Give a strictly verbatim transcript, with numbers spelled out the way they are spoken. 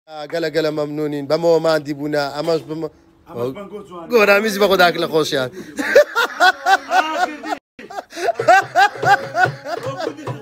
قال قال ممنونين بما ما عندي بنا اماش بما قول اميز باخذ اكل خوش يعني